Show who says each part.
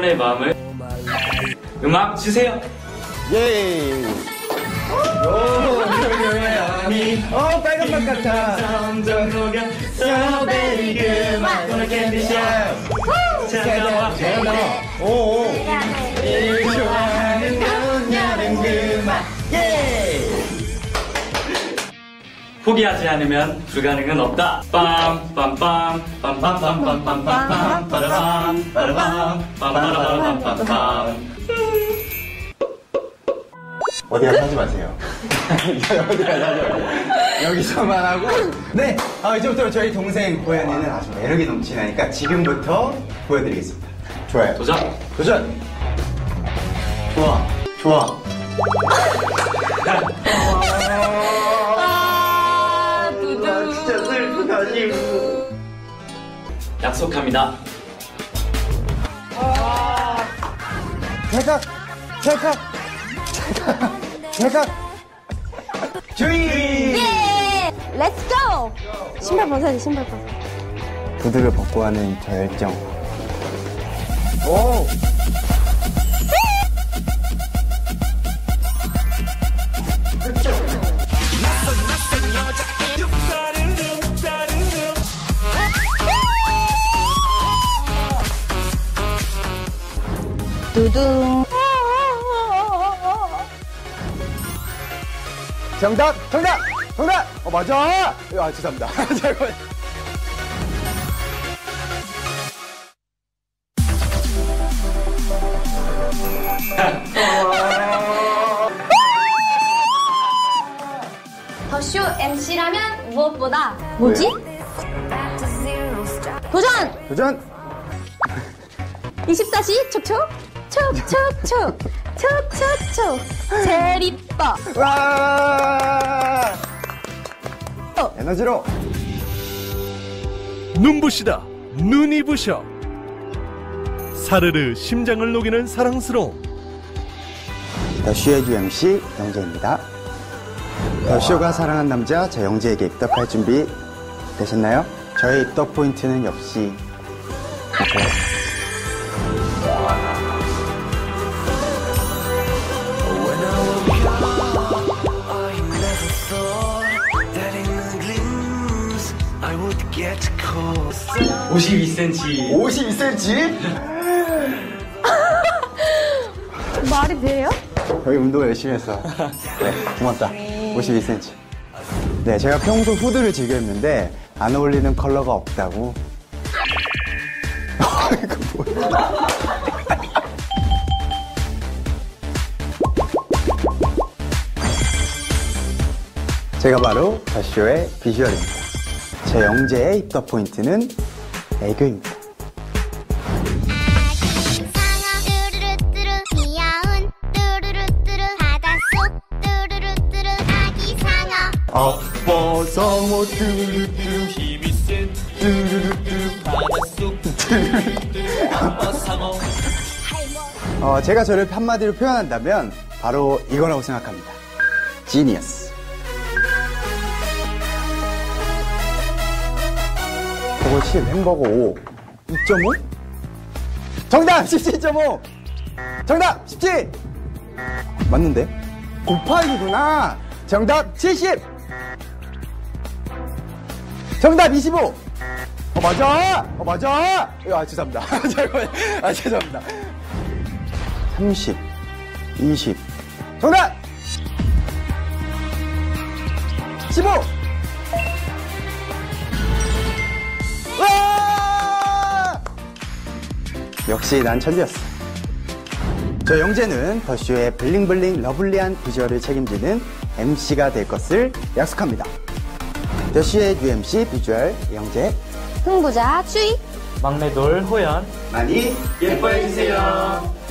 Speaker 1: 여러분의 마음을 음악 주세요.
Speaker 2: 예. 빨간맛 같아.
Speaker 1: 점점 녹여 스트로베리 그만 오늘 캔디샵 찾아와.
Speaker 2: 오.
Speaker 1: 일 좋아하는 여름 그만.
Speaker 2: 예.
Speaker 1: 포기하지 않으면 불가능은 없다. 빰빰빰 빰빰빰빰빰빰빰 빠라밤 빠라밤 빰빠라밤빰빰빰.
Speaker 2: 어디 가서 하지 마세요. 어디 가서 하지 마세요. 여기서만 하고. 네. 이제부터 저희 동생 고현이는 아주 매력이 넘치니까 지금부터 보여드리겠습니다. 좋아요.
Speaker 1: 도전.
Speaker 2: 도전. 좋아. 진짜 슬프다, 지금.
Speaker 1: 약속합니다.
Speaker 2: 제각. 주의.
Speaker 3: 예! 렛츠 고! 신발 벗어야지, 신발 벗어.
Speaker 2: 구두를 벗고 하는 저 열정. 오!
Speaker 3: 두둥.
Speaker 2: 정답! 맞아! 죄송합니다. 잠깐만.
Speaker 3: 더쇼 MC라면 무엇보다 뭐지? 도전! 24시 촉촉 제일 이뻐.
Speaker 2: 와! 에너지로.
Speaker 4: 눈부시다 눈이 부셔 사르르 심장을 녹이는 사랑스러움.
Speaker 2: 더쇼의 UMC 영재입니다. 더쇼가 사랑한 남자 저 영재에게 입덕할 준비 되셨나요? 저의 입덕 포인트는 역시
Speaker 1: Get cold. 52cm.
Speaker 2: 52cm?
Speaker 3: 말이 돼요?
Speaker 2: 저희 운동을 열심히 했어. 네, 고맙다. 52cm. 네, 제가 평소 후드를 즐겨 입는데 안 어울리는 컬러가 없다고. 이거 뭐야? 제가 바로 더쇼의 비주얼입니다. 제 영재의 입덕 포인트는 애교입니다. 아빠상어 뚜루뚜루 힘이 센 뚜루루뚜루 바닷속 뚜루루뚜루 아빠상어. 제가 저를 한마디로 표현한다면 바로 이거라고 생각합니다. 지니어스. 저거 10, 햄버거 5, 2.5? 정답! 17.5! 정답! 17! 맞는데? 곱하기구나! 정답 70! 정답 25! 맞아! 맞아! 죄송합니다. 죄송합니다. 30, 20. 정답! 15! 와! 역시 난 천재였어. 저 영재는 더쇼의 블링블링 러블리한 비주얼을 책임지는 MC가 될 것을 약속합니다. 더쇼의 UMC 비주얼 영재,
Speaker 3: 흥부자 추위,
Speaker 1: 막내돌 호연
Speaker 2: 많이
Speaker 1: 예뻐해주세요.